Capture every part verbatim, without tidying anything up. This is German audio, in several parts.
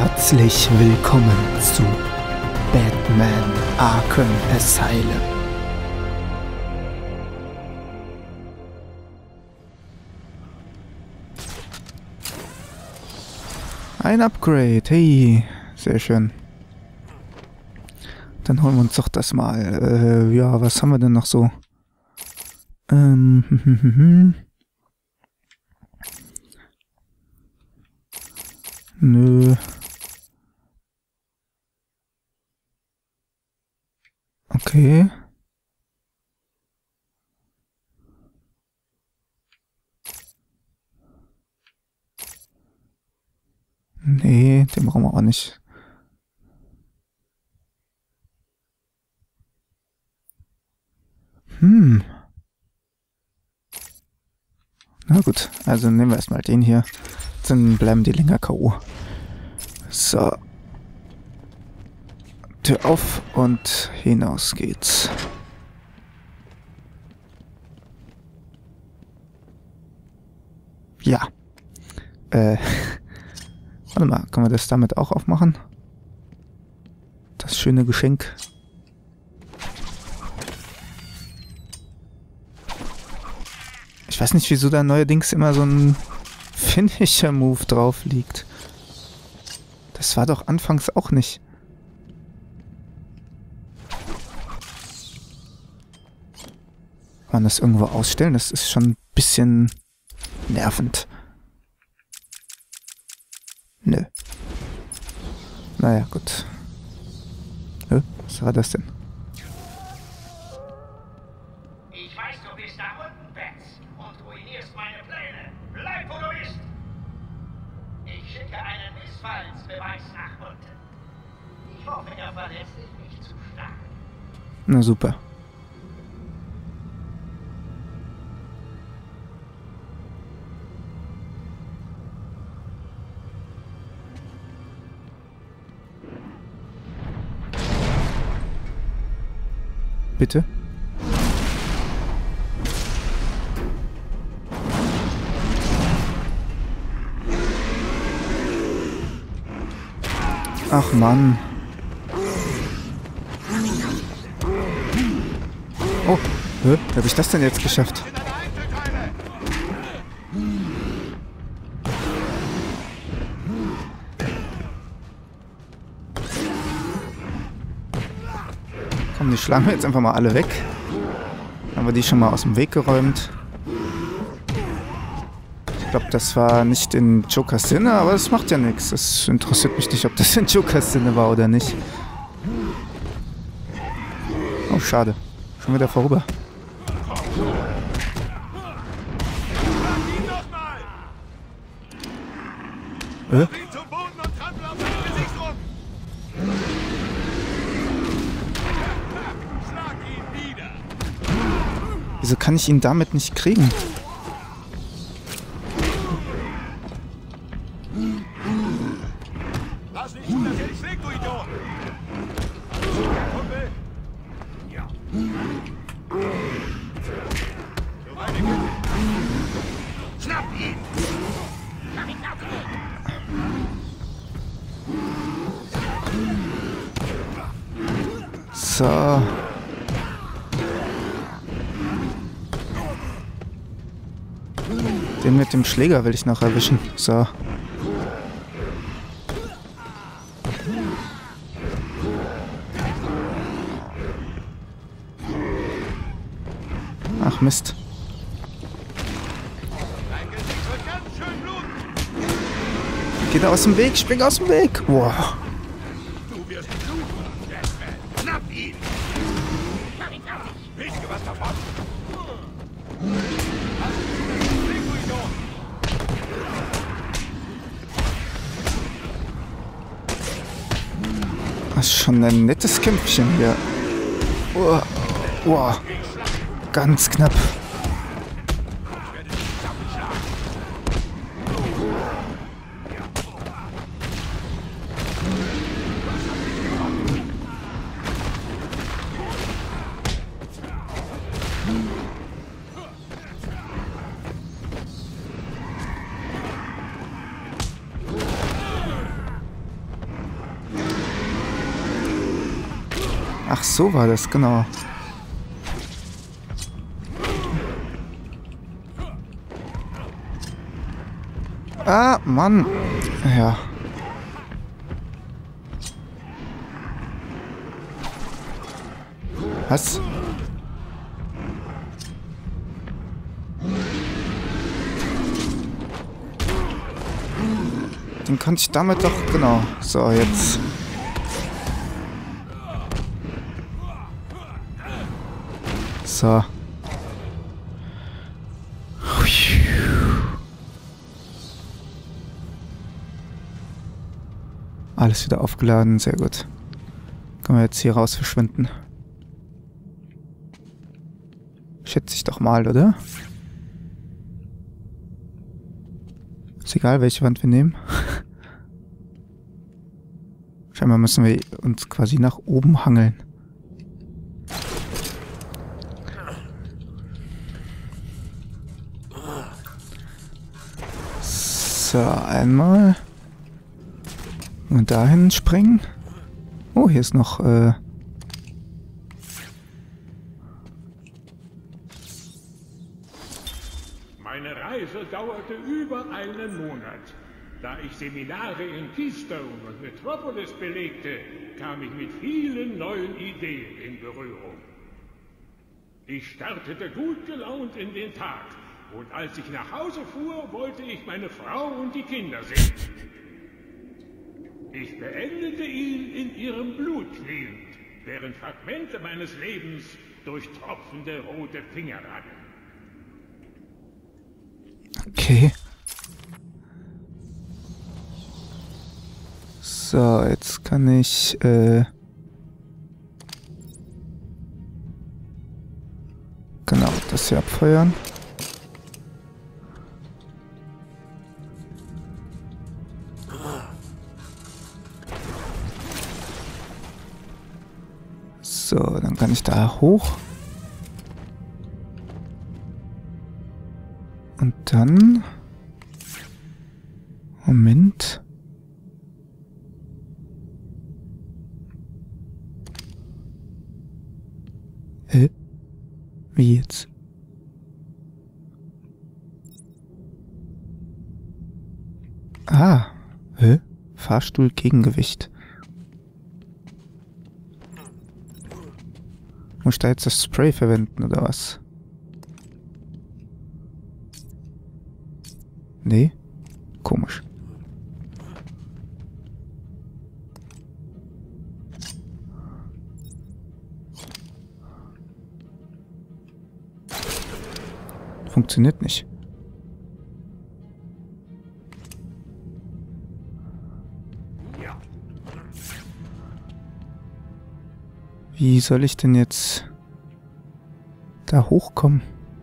Herzlich willkommen zu Batman Arkham Asylum. Ein Upgrade, hey, sehr schön. Dann holen wir uns doch das mal. Äh, ja, was haben wir denn noch so? Ähm, hm, hm, hm, hm. Nö. Okay. Nee, den brauchen wir auch nicht. Hm. Na gut, also nehmen wir erstmal den hier. Dann bleiben die länger K O. So. Tür auf und hinaus geht's. Ja. Äh. Warte mal, können wir das damit auch aufmachen? Das schöne Geschenk. Ich weiß nicht, wieso da neuerdings immer so ein Finisher-Move drauf liegt. Das war doch anfangs auch nicht. Kann man das irgendwo ausstellen? Das ist schon ein bisschen nervend. Nö. Naja, gut. Hä? Was war das denn? Ich weiß, du bist da unten, Bats, und ruinierst meine Pläne. Bleib, wo du bist! Ich schicke einen Missfallensbeweis nach unten. Ich hoffe, er verletzt dich nicht zu stark. Na super. Bitte? Ach Mann. Oh, hä? Wie habe ich das denn jetzt geschafft? Komm, die schlagen wir jetzt einfach mal alle weg. Haben wir die schon mal aus dem Weg geräumt. Ich glaube, das war nicht in Jokers Sinne, aber das macht ja nichts. Es interessiert mich nicht, ob das in Jokers Sinne war oder nicht. Oh, schade. Schon wieder vorüber. Äh? Wieso kann ich ihn damit nicht kriegen? Schnapp ihn! So. Den mit dem Schläger will ich noch erwischen. So. Ach Mist. Geh da aus dem Weg, spring aus dem Weg. Wow. Du wirst Schnapp ihn! Wisst ihr was davon? Das ist schon ein nettes Kämpfchen hier. Oh, oh. Ganz knapp. Ach, so war das, genau. Ah, Mann. Ja. Was? Den konnte ich damit doch... Genau. So, jetzt... So. Alles wieder aufgeladen, sehr gut. Können wir jetzt hier raus verschwinden. Schätze ich doch mal, oder? Ist egal, welche Wand wir nehmen. Scheinbar müssen wir uns quasi nach oben hangeln. So, einmal. Und dahin springen. Oh, hier ist noch, äh... Meine Reise dauerte über einen Monat. Da ich Seminare in Keystone und Metropolis belegte, kam ich mit vielen neuen Ideen in Berührung. Ich startete gut gelaunt in den Tag. Und als ich nach Hause fuhr, wollte ich meine Frau und die Kinder sehen. Ich beendete ihn in ihrem Blut kniend, während Fragmente meines Lebens durch tropfende rote Finger rannen. Okay. So, jetzt kann ich, äh... genau, das hier abfeuern. So, dann kann ich da hoch. Und dann... Moment. Hä? Wie jetzt? Ah. Hä? Fahrstuhl Gegengewicht. Muss ich da jetzt das Spray verwenden, oder was? Nee? Komisch. Funktioniert nicht. Wie soll ich denn jetzt da hochkommen?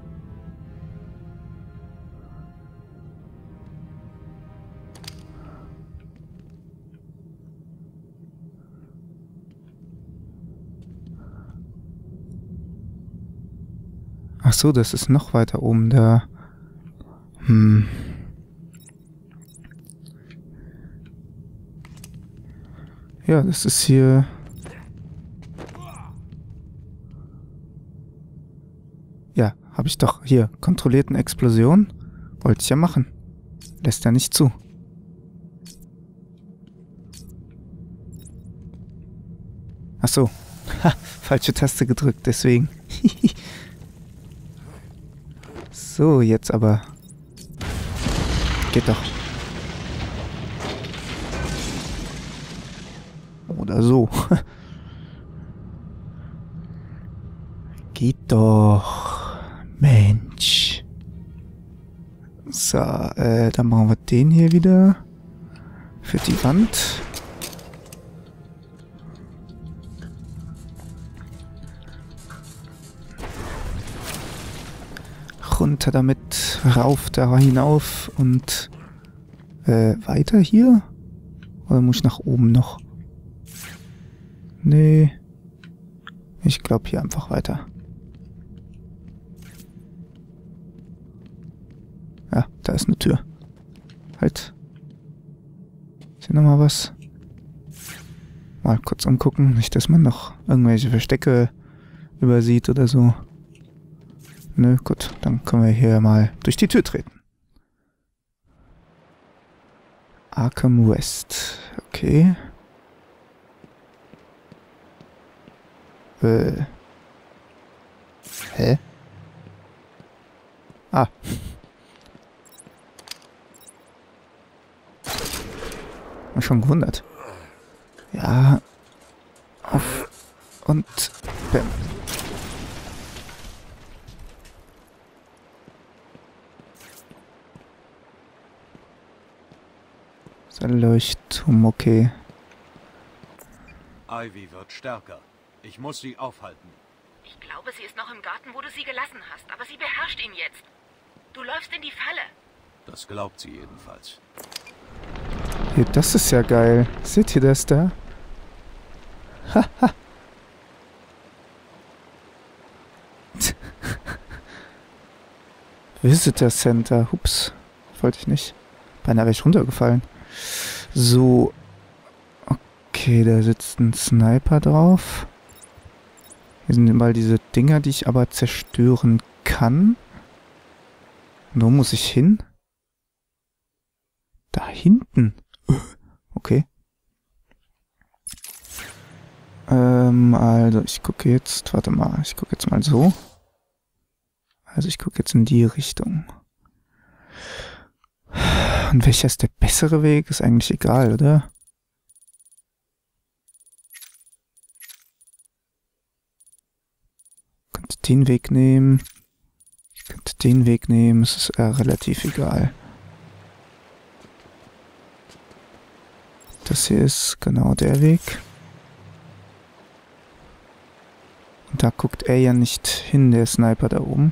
Ach so, das ist noch weiter oben da. Hm. Ja, das ist hier... Ja, habe ich doch hier. Kontrollierten Explosion. Wollte ich ja machen. Lässt ja nicht zu. Ach so. Ha, falsche Taste gedrückt, deswegen. So, jetzt aber. Geht doch. Oder so. Geht doch. Mensch. So, äh, dann machen wir den hier wieder. Für die Wand. Runter damit, rauf da hinauf und äh, weiter hier? Oder muss ich nach oben noch? Nee. Ich glaube hier einfach weiter. Ja, da ist eine Tür. Halt. Ist hier nochmal was? Mal kurz umgucken, nicht, dass man noch irgendwelche Verstecke übersieht oder so. Nö, gut, dann können wir hier mal durch die Tür treten. Arkham West, okay. Äh. Hä? Ah. Hab schon gewundert. Ja. Auf. Und. Bam. Ist ein Leuchtturm, okay. Ivy wird stärker. Ich muss sie aufhalten. Ich glaube, sie ist noch im Garten, wo du sie gelassen hast. Aber sie beherrscht ihn jetzt. Du läufst in die Falle. Das glaubt sie jedenfalls. Hey, das ist ja geil. Seht ihr das da? Haha. Visitor Center. Hups. Wollte ich nicht. Beinahe wäre ich runtergefallen. So. Okay, da sitzt ein Sniper drauf. Hier sind überall diese Dinger, die ich aber zerstören kann. Und wo muss ich hin? Da hinten. Okay. Ähm, also ich gucke jetzt, warte mal, ich gucke jetzt mal so. Also ich gucke jetzt in die Richtung. Und welcher ist der bessere Weg? Ist eigentlich egal, oder? Ich könnte den Weg nehmen. Ich könnte den Weg nehmen. Es ist äh, relativ egal. Das hier ist genau der Weg. Und da guckt er ja nicht hin, der Sniper da oben.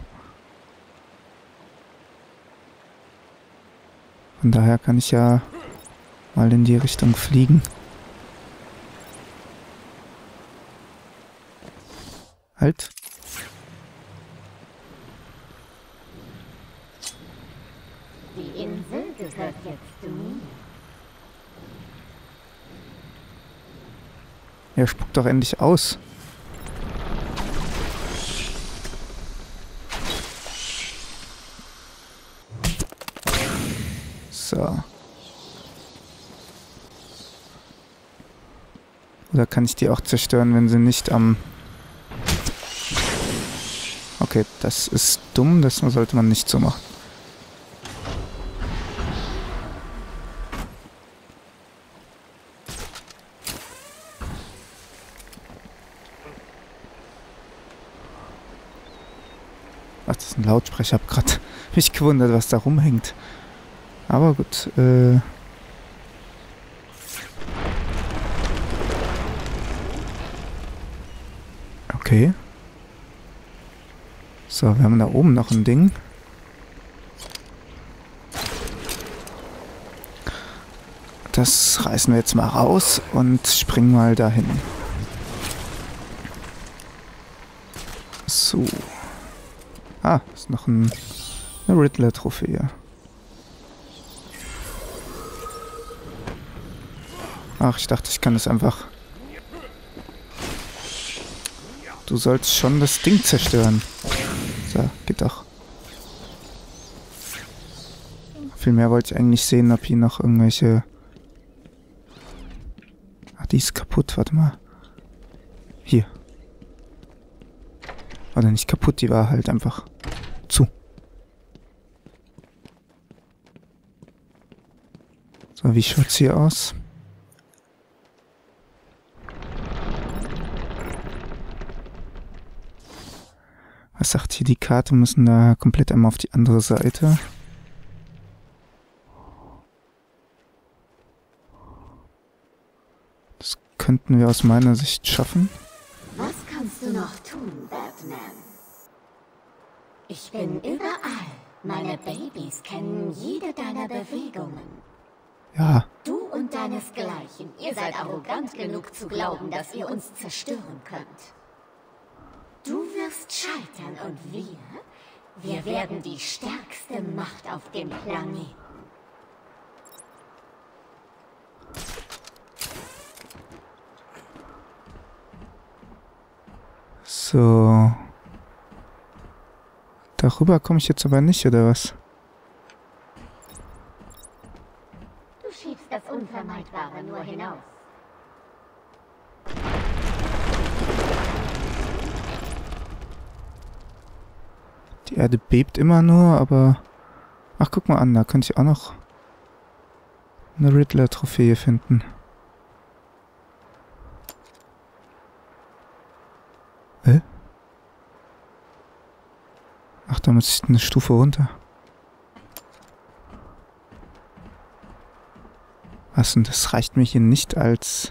Von daher kann ich ja mal in die Richtung fliegen. Halt. Die Insel gehört jetzt mir. Ja, spuckt doch endlich aus. So. Oder kann ich die auch zerstören, wenn sie nicht am... Okay, das ist dumm, das sollte man nicht so machen. Ach, das ist ein Lautsprecher. Ich habe gerade mich gewundert, was da rumhängt. Aber gut, äh... okay. So, wir haben da oben noch ein Ding. Das reißen wir jetzt mal raus und springen mal dahin. So. Ah, ist noch ein, eine Riddler-Trophäe. Ach, ich dachte, ich kann das einfach... Du sollst schon das Ding zerstören. So, geht doch. Vielmehr wollte ich eigentlich sehen, ob hier noch irgendwelche... Ach, die ist kaputt, warte mal. Hier. Oder nicht kaputt, die war halt einfach zu. So, wie schaut's hier aus? Was sagt hier die Karte? Wir müssen da komplett einmal auf die andere Seite. Das könnten wir aus meiner Sicht schaffen. Was kannst du noch tun, Batman? Ich bin überall. Meine Babys kennen jede deiner Bewegungen. Ja. Du und deinesgleichen. Ihr seid arrogant genug zu glauben, dass ihr uns zerstören könnt. Du wirst scheitern und wir, wir werden die stärkste Macht auf dem Planeten. So. Darüber komme ich jetzt aber nicht, oder was? Du schiebst das Unvermeidbare nur hinaus. Die Erde bebt immer nur, aber... Ach, guck mal an, da könnte ich auch noch eine Riddler-Trophäe finden. Hä? Ach, da muss ich eine Stufe runter. Was denn, das reicht mir hier nicht als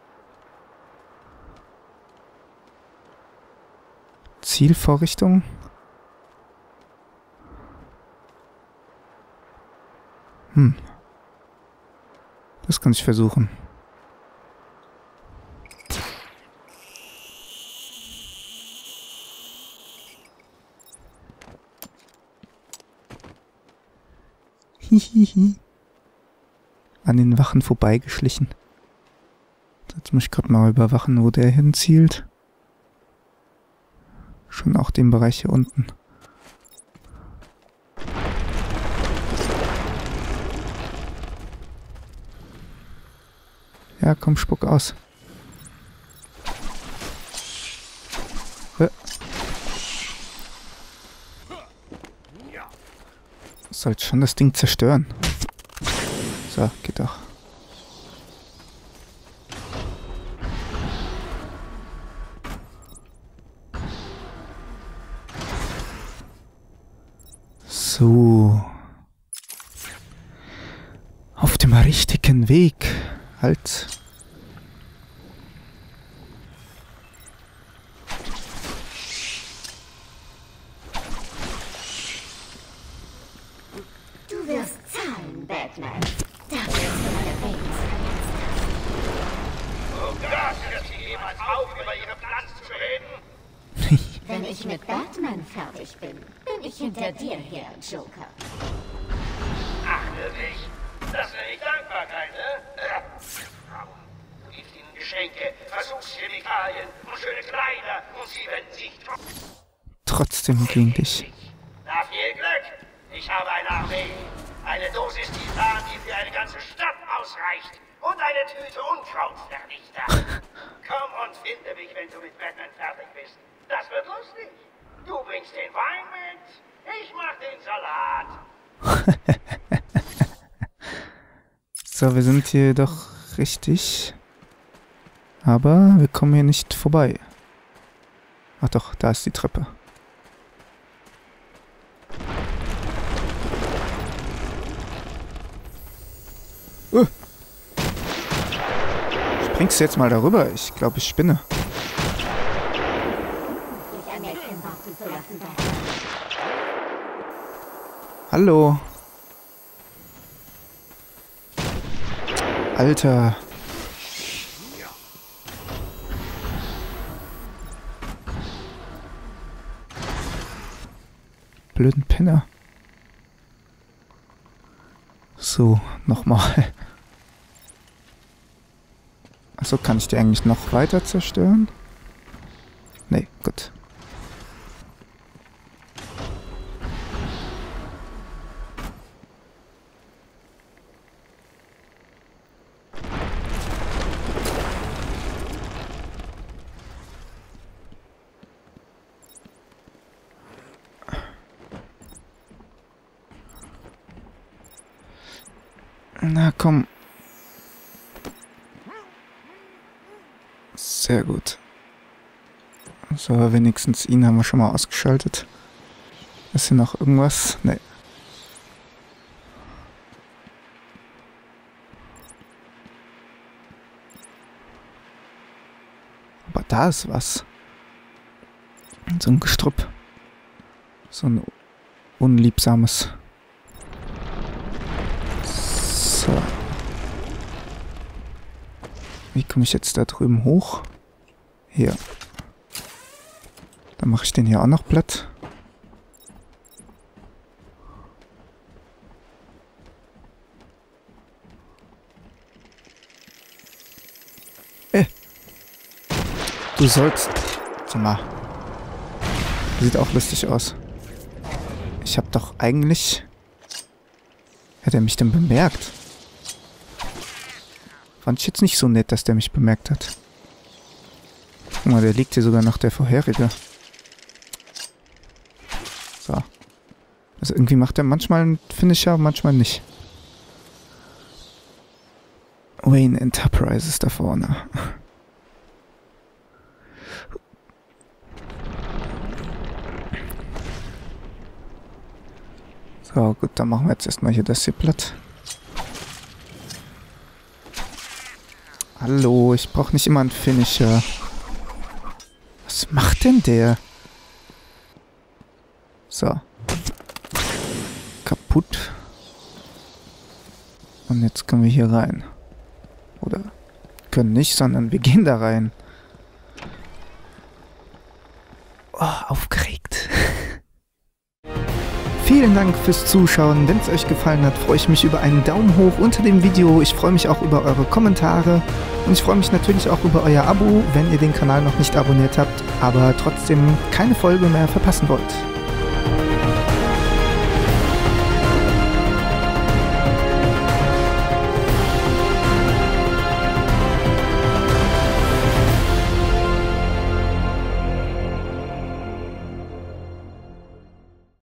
Zielvorrichtung? Hm. Das kann ich versuchen. Hihihi. An den Wachen vorbeigeschlichen. Jetzt muss ich gerade mal überwachen, wo der hinzielt. Schon auch den Bereich hier unten. Ja, komm, spuck aus. Äh. Sollte schon das Ding zerstören. So, geht doch. So. Auf dem richtigen Weg. Halt. Du wirst zahlen, Batman. Dafür, dass du meine Babys verletzt hast. Oh Gott, hört sie jemals auf, über ihren Platz zu reden? Wenn ich mit Batman fertig bin, bin ich hinter dir her, Joker. Ach, wirklich? Das nenne ich Dankbarkeit, ne? Du gibst ihnen Geschenke, Versuchschemikalien und schöne Kleider und sie wenden sich Trotzdem gegen dich. Na, viel Glück! Ich habe eine Armee. Eine Dosis Titan, die für eine ganze Stadt ausreicht. Und eine Tüte Unkrautvernichter. Komm und finde mich, wenn du mit Batman fertig bist. Das wird lustig. Du bringst den Wein mit, ich mach den Salat. So, wir sind hier doch richtig. Aber wir kommen hier nicht vorbei. Ach doch, da ist die Treppe. Uh. Springst du jetzt mal darüber? Ich glaube, ich spinne. Hallo. Alter. Blöden Penner. So, nochmal. Achso, kann ich die eigentlich noch weiter zerstören? Nee, gut. Na komm. Sehr gut. So, wenigstens ihn haben wir schon mal ausgeschaltet. Ist hier noch irgendwas? Nee. Aber da ist was. So ein Gestrüpp. So ein unliebsames. So. Wie komme ich jetzt da drüben hoch? Hier. Dann mache ich den hier auch noch platt. Äh. Du sollst... Sag mal. Sieht auch lustig aus. Ich hab doch eigentlich... Hätte er mich denn bemerkt? Fand ich jetzt nicht so nett, dass der mich bemerkt hat. Guck mal, der liegt hier sogar noch der vorherige. So. Also irgendwie macht er manchmal einen Finisher, manchmal nicht. Wayne Enterprise ist da vorne. So, gut, dann machen wir jetzt erstmal hier das hier platt. Hallo, ich brauche nicht immer einen Finisher. Was macht denn der? So. Kaputt. Und jetzt können wir hier rein. Oder können nicht, sondern wir gehen da rein. Oh, aufgeregt. Vielen Dank fürs Zuschauen. Wenn es euch gefallen hat, freue ich mich über einen Daumen hoch unter dem Video. Ich freue mich auch über eure Kommentare. Und ich freue mich natürlich auch über euer Abo, wenn ihr den Kanal noch nicht abonniert habt, aber trotzdem keine Folge mehr verpassen wollt.